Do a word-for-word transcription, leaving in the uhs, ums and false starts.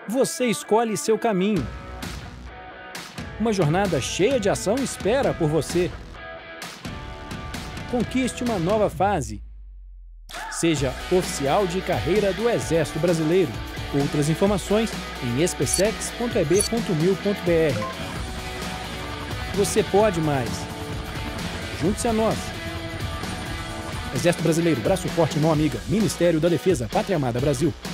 Você escolhe seu caminho. Uma jornada cheia de ação espera por você. Conquiste uma nova fase. Seja oficial de carreira do Exército Brasileiro. Outras informações em espesex ponto e b ponto mil ponto b r. Você pode mais. Junte-se a nós. Exército Brasileiro, braço forte, mão amiga. Ministério da Defesa, Pátria Amada Brasil.